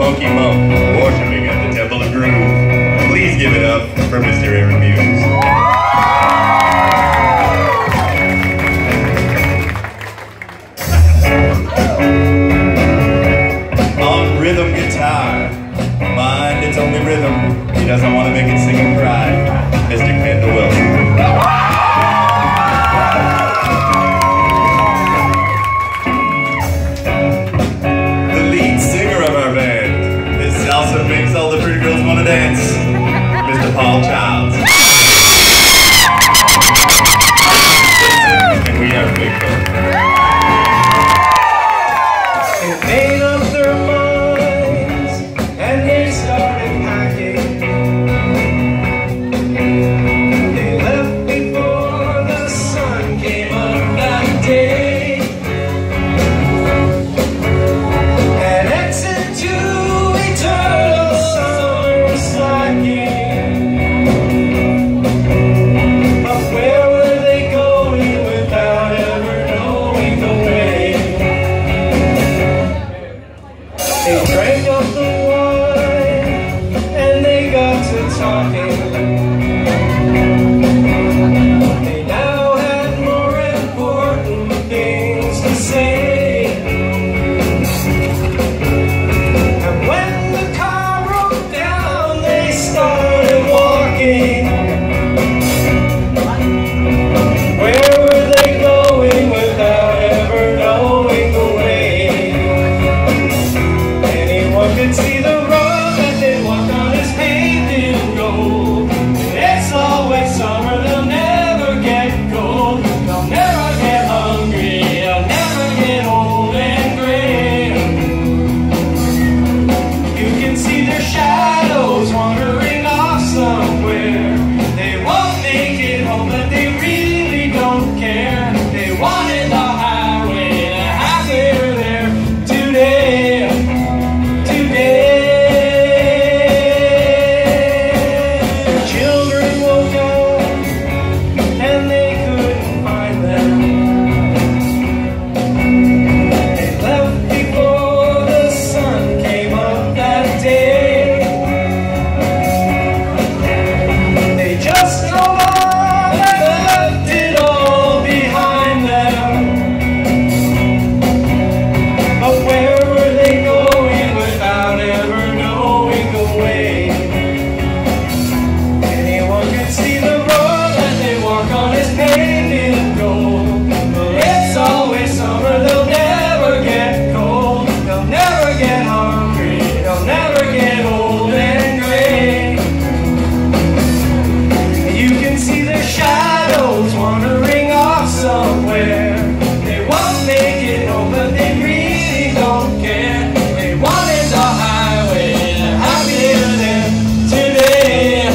funky monk worshiping at the Temple of Groove. Please give it up for Mr. Aaron Muse. On rhythm guitar, mind its only rhythm. He doesn't want to make it sing and cry. Mr. Kendall Wilson. Salsa makes all the pretty girls want to dance. Mr. Paul Childs. And we have Big Bill. They made up their minds and they started packing. They left before the sun came up that day and exit to eternal summer slacking. But where were they going without ever knowing the way? They drank up the wine and they got to talking. They now had more important things to say. Where were they going without ever knowing the way? Anyone could see the road that they walked on is paved in gold. It's always summer, they'll never get cold. They'll never get hungry, they'll never get old and gray. You can see their shadows wandering off somewhere. They won't make it home, but they really don't care. They wanted the highway, they're happier there today. Their children woke up and they couldn't find them. They left before the sun came up that day. They just drove on and left it all behind them. But where were they going without ever knowing the way? Anyone could see the road that they walk on is paved in gold. It's always summer, they'll never get cold. They'll never get hungry, they'll never get old and gray. You can see their shadows wandering off somewhere. They won't make it home, but they really don't care. They wanted the highway, they're happier there today.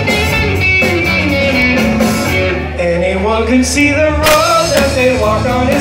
Anyone can see the road that they walk on.